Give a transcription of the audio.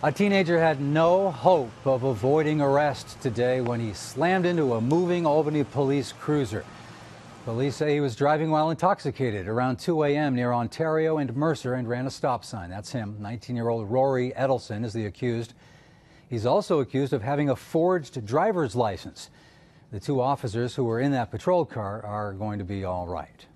A teenager had no hope of avoiding arrest today when he slammed into a moving Albany Police cruiser. Police say he was driving while intoxicated around 2 a.m. near Ontario and Mercer and ran a stop sign. That's him. 19-year-old Rory Edelson is the accused. He's also accused of having a forged driver's license. The two officers who were in that patrol car are going to be all right.